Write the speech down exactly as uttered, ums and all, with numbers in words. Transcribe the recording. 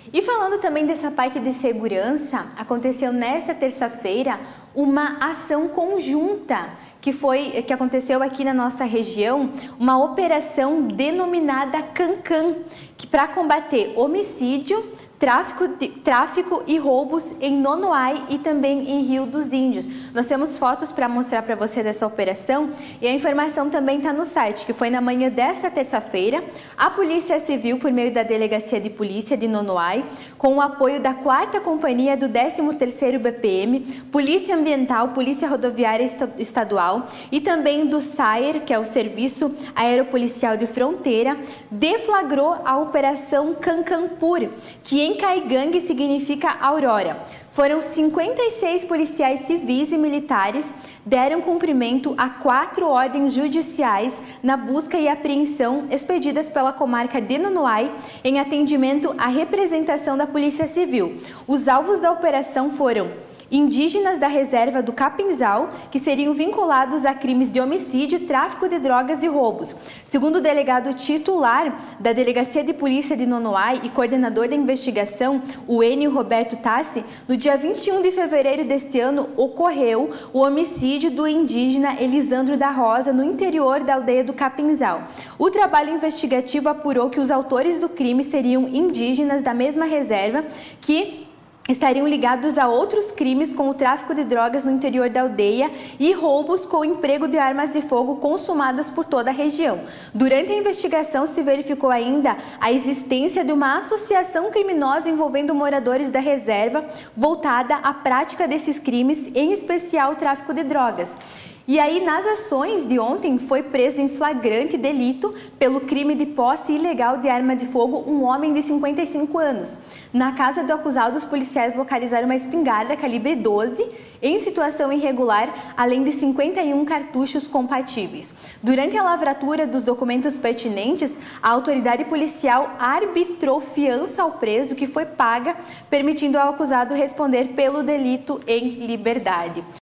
E falando também dessa parte de segurança, aconteceu nesta terça-feira uma ação conjunta que foi que aconteceu aqui na nossa região, uma operação denominada Cancan, que para combater homicídio, tráfico, de, tráfico e roubos em Nonoai e também em Rio dos Índios. Nós temos fotos para mostrar para você dessa operação e a informação também está no site, que foi na manhã desta terça-feira, a Polícia Civil, por meio da Delegacia de Polícia de Nonoai, com o apoio da quarta Companhia do décimo terceiro B P M, Polícia Ambiental, Polícia Rodoviária Estadual e também do SAER, que é o Serviço Aeropolicial de Fronteira, deflagrou a Operação Cancampur, que em Caigangue significa aurora. Foram cinquenta e seis policiais civis e militares deram cumprimento a quatro ordens judiciais na busca e apreensão expedidas pela comarca de Nonoai em atendimento à representação da Polícia Civil. Os alvos da operação foram indígenas da reserva do Capinzal, que seriam vinculados a crimes de homicídio, tráfico de drogas e roubos. Segundo o delegado titular da Delegacia de Polícia de Nonoai e coordenador da investigação, o Enio Roberto Tassi, no dia vinte e um de fevereiro deste ano ocorreu o homicídio do indígena Elisandro da Rosa no interior da aldeia do Capinzal. O trabalho investigativo apurou que os autores do crime seriam indígenas da mesma reserva que estariam ligados a outros crimes como o tráfico de drogas no interior da aldeia e roubos com o emprego de armas de fogo consumadas por toda a região. Durante a investigação se verificou ainda a existência de uma associação criminosa envolvendo moradores da reserva voltada à prática desses crimes, em especial o tráfico de drogas. E aí, nas ações de ontem, foi preso em flagrante delito pelo crime de posse ilegal de arma de fogo um homem de cinquenta e cinco anos. Na casa do acusado, os policiais localizaram uma espingarda calibre doze em situação irregular, além de cinquenta e um cartuchos compatíveis. Durante a lavratura dos documentos pertinentes, a autoridade policial arbitrou fiança ao preso, que foi paga, permitindo ao acusado responder pelo delito em liberdade.